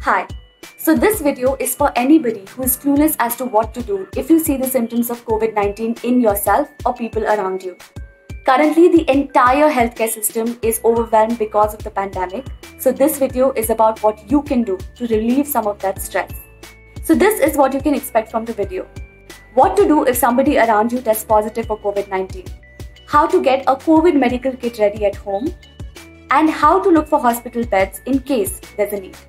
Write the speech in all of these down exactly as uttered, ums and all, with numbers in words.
Hi. So this video is for anybody who is clueless as to what to do if you see the symptoms of COVID nineteen in yourself or people around you. Currently, the entire healthcare system is overwhelmed because of the pandemic. So this video is about what you can do to relieve some of that stress. So this is what you can expect from the video. What to do if somebody around you tests positive for COVID nineteen. How to get a COVID medical kit ready at home. And how to look for hospital beds in case there's a need.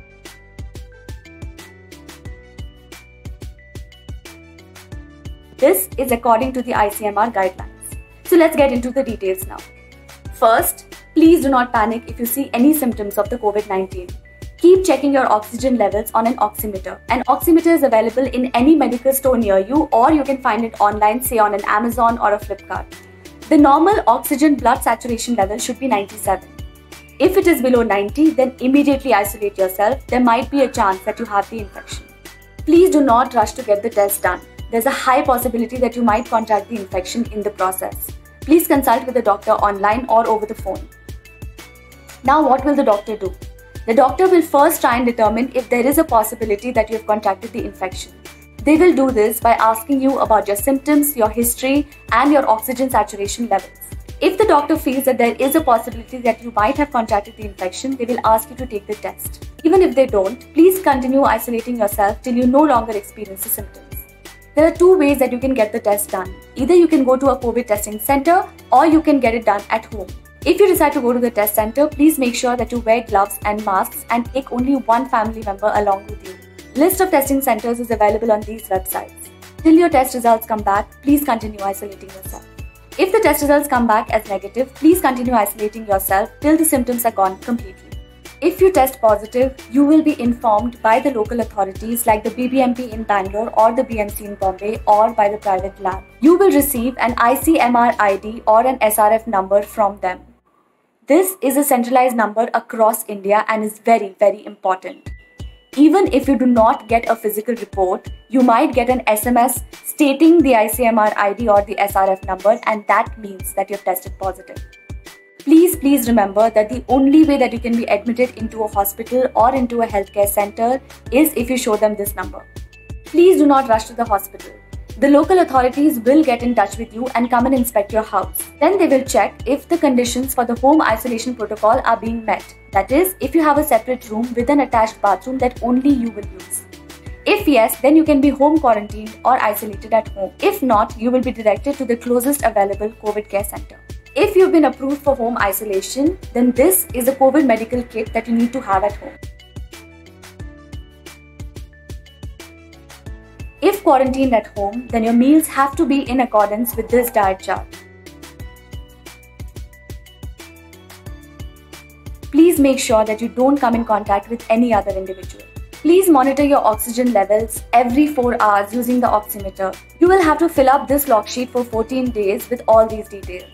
This is according to the I C M R guidelines. So let's get into the details now. First, please do not panic if you see any symptoms of the COVID nineteen. Keep checking your oxygen levels on an oximeter. An oximeter is available in any medical store near you, or you can find it online, say on an Amazon or a Flipkart. The normal oxygen blood saturation level should be ninety-seven. If it is below ninety, then immediately isolate yourself. There might be a chance that you have the infection. Please do not rush to get the test done. There's a high possibility that you might contract the infection in the process. Please consult with the doctor online or over the phone. Now, what will the doctor do? The doctor will first try and determine if there is a possibility that you have contracted the infection. They will do this by asking you about your symptoms, your history, and your oxygen saturation levels. If the doctor feels that there is a possibility that you might have contracted the infection, they will ask you to take the test. Even if they don't, please continue isolating yourself till you no longer experience the symptoms. There are two ways that you can get the test done. Either you can go to a COVID testing center or you can get it done at home. If you decide to go to the test center, please make sure that you wear gloves and masks and take only one family member along with you. List of testing centers is available on these websites. Till your test results come back, please continue isolating yourself. If the test results come back as negative, please continue isolating yourself till the symptoms are gone completely. If you test positive, you will be informed by the local authorities like the B B M P in Bangalore or the B M C in Bombay or by the private lab. You will receive an I C M R I D or an S R F number from them. This is a centralized number across India and is very, very important. Even if you do not get a physical report, you might get an S M S stating the I C M R I D or the S R F number, and that means that you've tested positive. Please, please remember that the only way that you can be admitted into a hospital or into a healthcare center is if you show them this number. Please do not rush to the hospital. The local authorities will get in touch with you and come and inspect your house. Then they will check if the conditions for the home isolation protocol are being met. That is, if you have a separate room with an attached bathroom that only you will use. If yes, then you can be home quarantined or isolated at home. If not, you will be directed to the closest available COVID care center. If you've been approved for home isolation, then this is a COVID medical kit that you need to have at home. If quarantined at home, then your meals have to be in accordance with this diet chart. Please make sure that you don't come in contact with any other individual. Please monitor your oxygen levels every four hours using the oximeter. You will have to fill up this log sheet for fourteen days with all these details.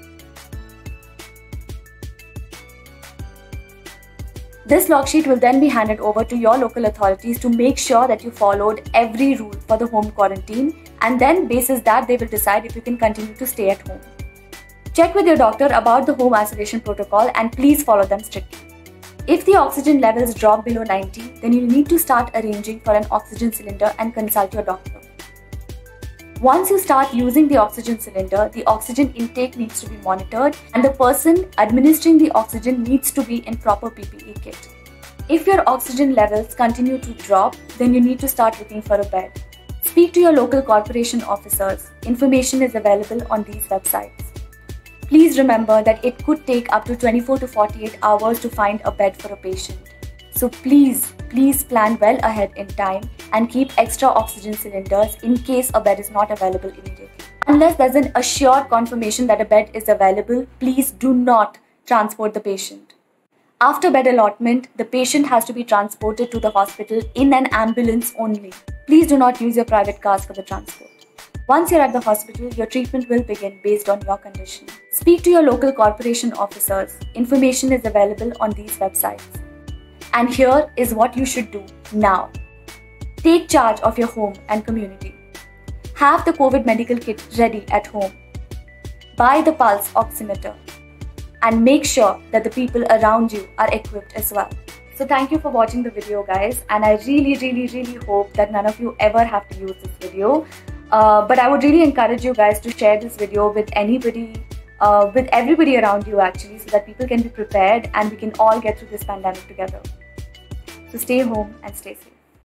This log sheet will then be handed over to your local authorities to make sure that you followed every rule for the home quarantine, and then basis that they will decide if you can continue to stay at home. Check with your doctor about the home isolation protocol and please follow them strictly. If the oxygen levels drop below ninety, then you need to start arranging for an oxygen cylinder and consult your doctor. Once you start using the oxygen cylinder, the oxygen intake needs to be monitored and the person administering the oxygen needs to be in proper P P E kit. If your oxygen levels continue to drop, then you need to start looking for a bed. Speak to your local corporation officers. Information is available on these websites. Please remember that it could take up to twenty-four to forty-eight hours to find a bed for a patient. So please, please plan well ahead in time and keep extra oxygen cylinders in case a bed is not available immediately. Unless there's an assured confirmation that a bed is available, please do not transport the patient. After bed allotment, the patient has to be transported to the hospital in an ambulance only. Please do not use your private cars for the transport. Once you're at the hospital, your treatment will begin based on your condition. Speak to your local corporation officers. Information is available on these websites. And here is what you should do now. Take charge of your home and community. Have the COVID medical kit ready at home. Buy the pulse oximeter. And make sure that the people around you are equipped as well. So thank you for watching the video, guys, and I really really really hope that none of you ever have to use this video. Uh, but I would really encourage you guys to share this video with anybody, uh, with everybody around you actually, so that people can be prepared and we can all get through this pandemic together. So stay home and stay safe.